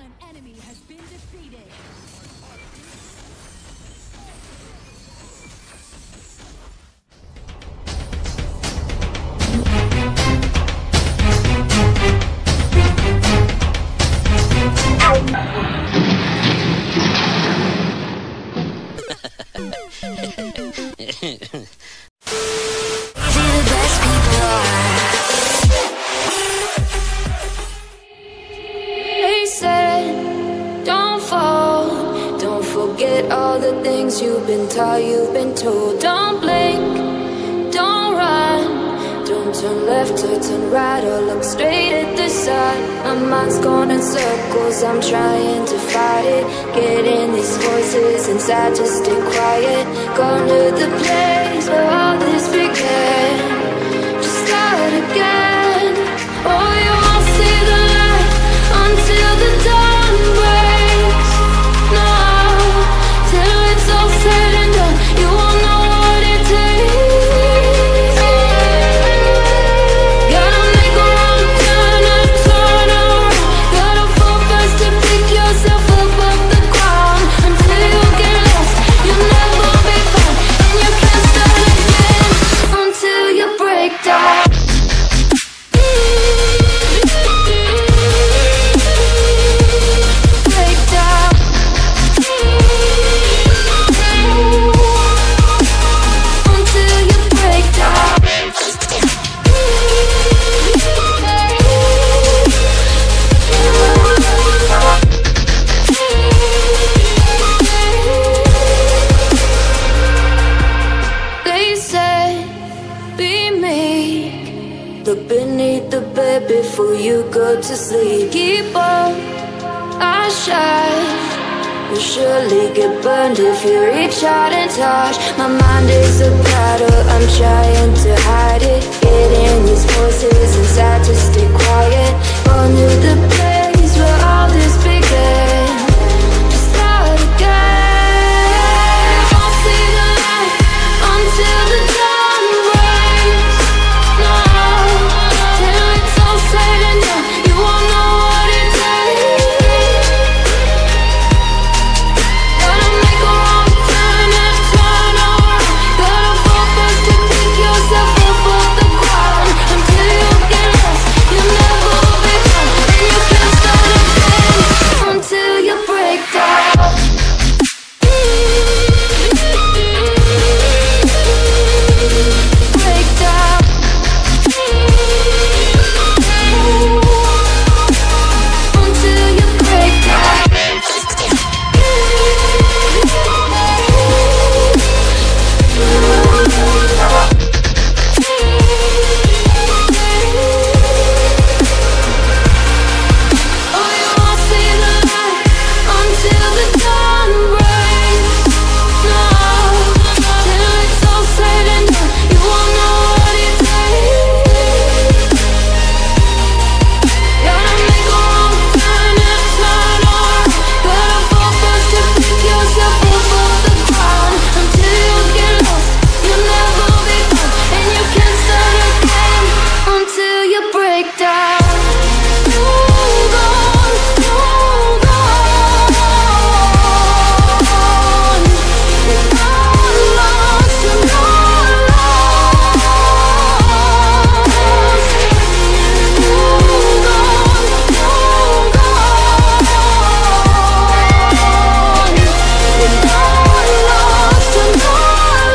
An enemy has been defeated. Forget all the things you've been taught, you've been told. Don't blink, don't run, don't turn left or turn right or look straight at the sun. My mind's going in circles, I'm trying to fight it. Getting these voices inside to stay quiet. Gone to the place where all this began. Just start again. Oh, you won't see the light until the dawn breaks. No, till it's all said and done, you won't know what it takes. Gotta make a wrong turn and turn around. Gotta fall fast to pick yourself up off the ground. Until you get lost, you'll never be found. And you can't start again until you break down. Look beneath the bed before you go to sleep. Keep on, I shine. You'll surely get burned if you reach out and touch. My mind is a battle, I'm trying to hide it. Getting these voices inside to stay quiet. Gone to the place where all this began. Just start again. Won't see the light until the dawn breaks. No, till it's all said and done, you won't know what it takes. Gotta make a wrong turn and turn around. Gotta fall fast to pick yourself up off the ground. Until you get lost, you'll never be found. And you can't start again until you break down. Break down. Until you break down. Oh, you won't see the light until the dawn breaks. No, till it's all said and done, you won't know what it takes. Gotta make a wrong turn and turn around. Gotta fall fast to pick yourself up off the ground. Until you get lost, you'll never be found. And you can't start again until you break down. Hold on, hold on. You're not lost, you're not lost. Hold on, hold on. You're not lost, you're not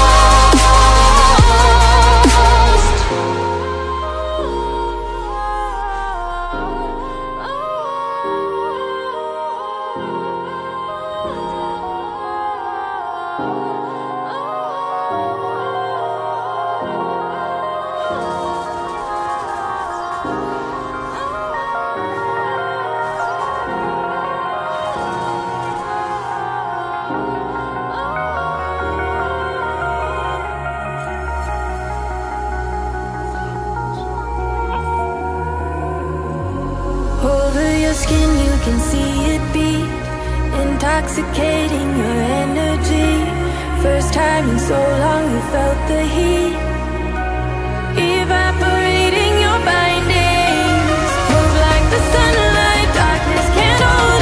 Over your skin you can see it beat, intoxicating your energy. First time in so long you felt the heat, evaporating your bindings. Move like the sunlight, darkness can't hold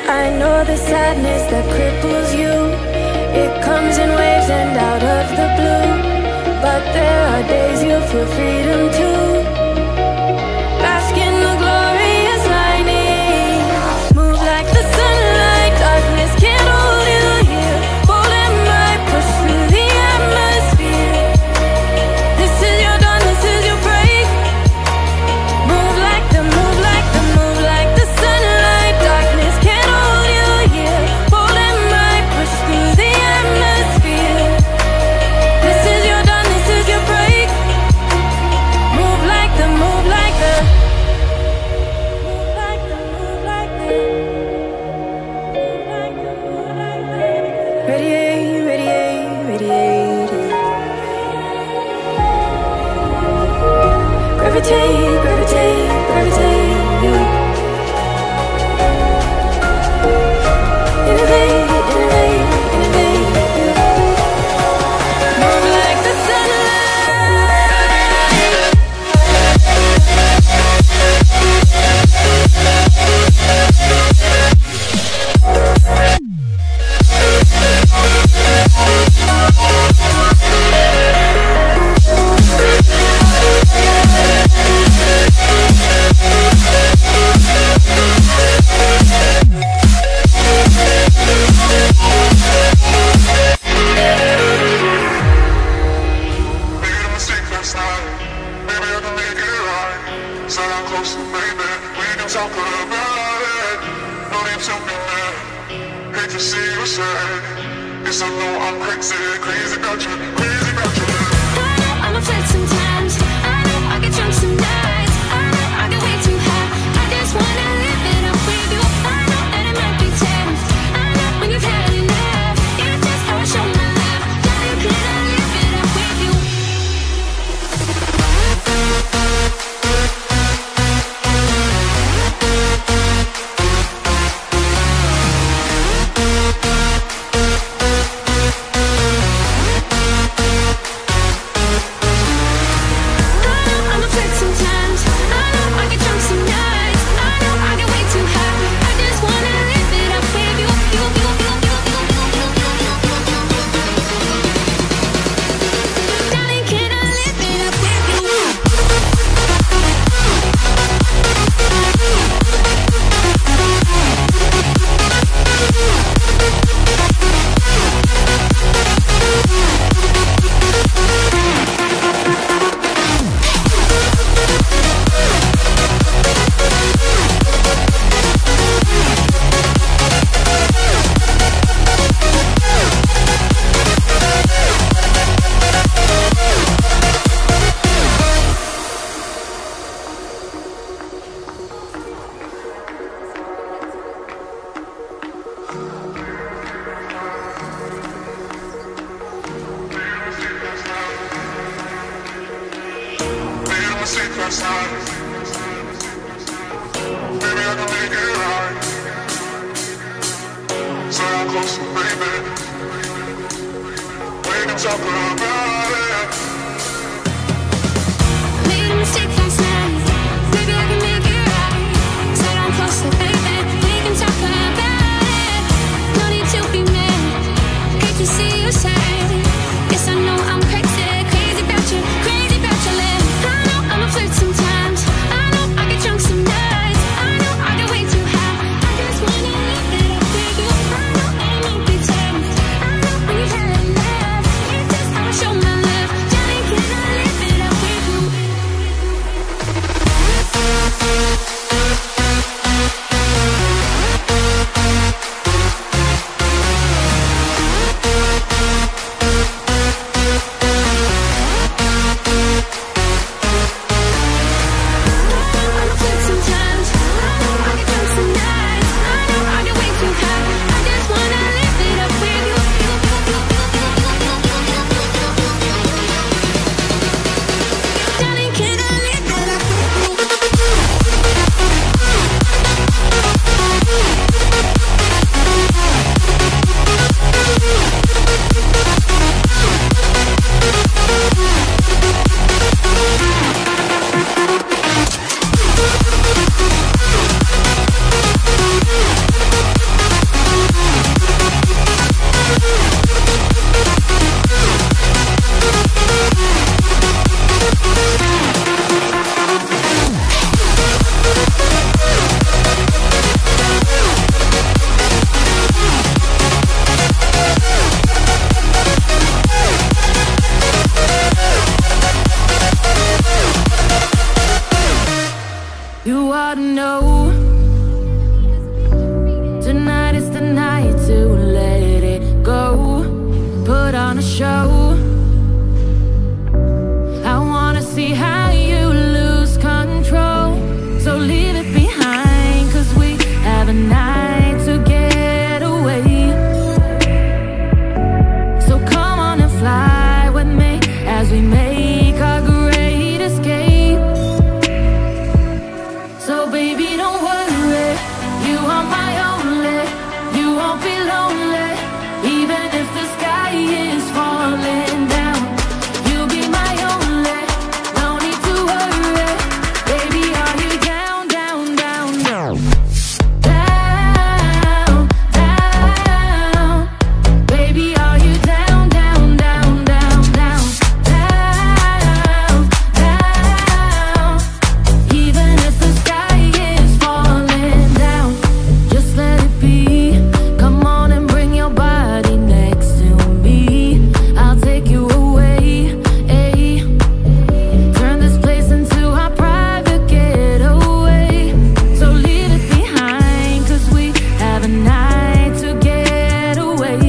I know the sadness that cripples you. It comes in waves and out of the blue. But there are days you feel freedom too. Bask in the glorious lightning. Move like the sunlight. Darkness can't hold you here. Bold and bright, push through the atmosphere. This is your dawn, this is your break. Move like the, move like the, move like the sunlight. Darkness can't hold you here. Bold and bright, push through the atmosphere. This is your dawn, this is your break. Move like the, move like the, move like the, move like the, move like the, move like the. Radiate, radiate, radiate. Gravitate, gravitate, gravitate. Innovate, innovate, innovate. Move like the sunlight. Yes, I know I'm crazy, crazy about you, crazy about you. I know I'm afraid sometimes. I know I get drunk some nights. I know I get way too high. I just wanna live it up with you. I know that it might be tense. I know when you've had enough. It's just how I show my love. Now can I live it up with you? Last night, maybe I can make it right. So I'm close to baby. We can talk about it. Made a mistake last night. Maybe I can make it right. Said I'm close to baby. We can talk about it. No need to be mad. Hate to see you sad. Yes, I know I'm crazy, crazy about you, crazy about your lips. I know I'm a flirt sometimes. I know I get drunk some nights. I know I get way too high. I just wanna live it up with you. I know it might be tense. I know when you've had enough. It's just how I show know tonight is the night to let it go. Put on a show. I wanna see how you lose control. So leave it behind, 'cause we have a night to get away. So come on and fly with me as we make our great escape. So baby, don't worry, you are my only. You won't be lonely, even if the sky is falling down. You'll be my only, no need to worry. Baby, are you down, down, down, down? Down, down. Baby, are you down, down, down, down, down? Down, down. Even if the sky is falling down, just let it be. Come on and bring your body next to me. I'll take you away, ay. Turn this place into our private getaway. So leave it behind, 'cause we have a night to get away.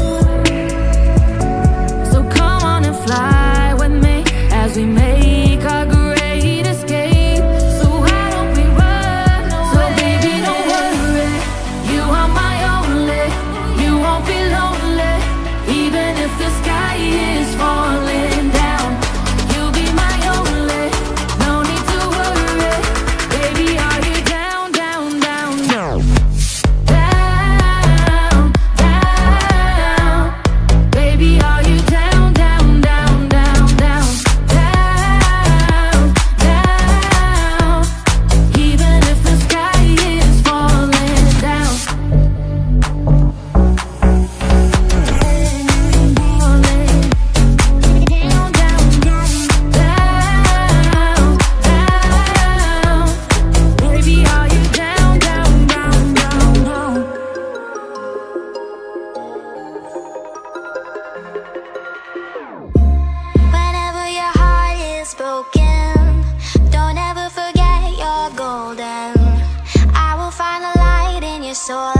So come on and fly with me as we make our great escape. So why don't we run away? So baby, don't worry, you are my only. You won't be lonely, even if the sky is falling down. You'll be my only, no need to worry. Baby, are you down, down, down, down? Down, down. Baby, are you down, down, down, down, down? Down, down. Even if the sky is falling down. Down, down, down, down, down. Baby, are you down, down, down, down, down? Whenever your heart is broken, don't ever forget you're golden. I will find a light in your soul.